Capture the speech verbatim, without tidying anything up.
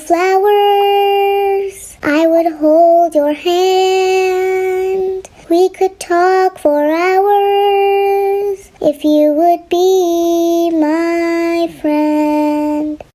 flowers. I would hold your hand. We could talk for hours if you would be my friend.